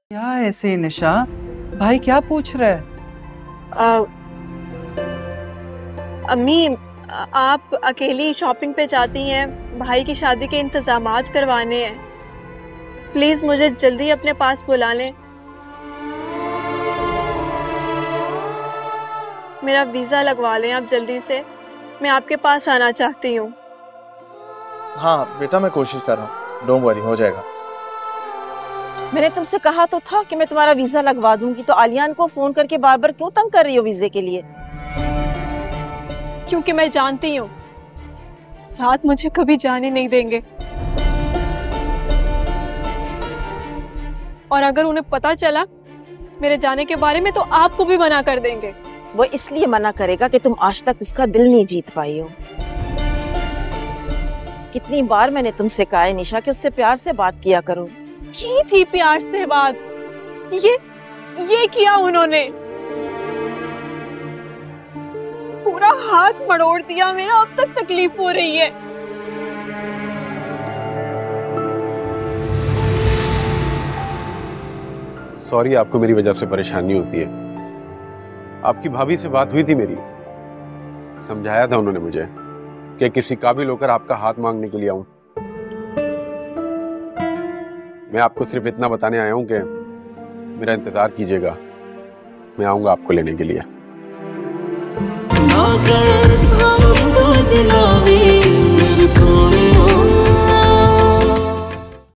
क्या ऐसे निशा, भाई क्या पूछ रहा है? अम्मी, आप अकेली शॉपिंग पे जाती हैं, भाई की शादी के इंतजामात करवाने हैं। प्लीज मुझे जल्दी अपने पास बुला लें। मेरा वीजा लगवा लें आप जल्दी से, मैं आपके पास आना चाहती हूँ। हाँ बेटा, मैं कोशिश कर रहा हूँ, डोंट वरी, हो जाएगा। मैंने तुमसे कहा तो था कि मैं तुम्हारा वीजा लगवा दूंगी, तो आलियान को फोन करके बार बार क्यों तंग कर रही हो वीजे के लिए? क्योंकि मैं जानती हूँ साथ मुझे कभी जाने नहीं देंगे, और अगर उन्हें पता चला मेरे जाने के बारे में तो आपको भी मना कर देंगे। वो इसलिए मना करेगा कि तुम आज तक उसका दिल नहीं जीत पाई हो। कितनी बार मैंने तुमसे कहा है निशा कि उससे प्यार से बात किया करो। की थी प्यार से बात, ये किया उन्होंने, पूरा हाथ मरोड़ दिया मेरा, अब तक तकलीफ हो रही है। सॉरी, आपको मेरी वजह से परेशानी होती है। आपकी भाभी से बात हुई थी मेरी, समझाया था उन्होंने मुझे कि किसी काबिल होकर आपका हाथ मांगने के लिए आऊं। मैं आपको सिर्फ इतना बताने आया हूं कि मेरा इंतजार कीजिएगा, मैं आऊंगा आपको लेने के लिए। ना कर, ना तो दिलावे मेरे सोनियों।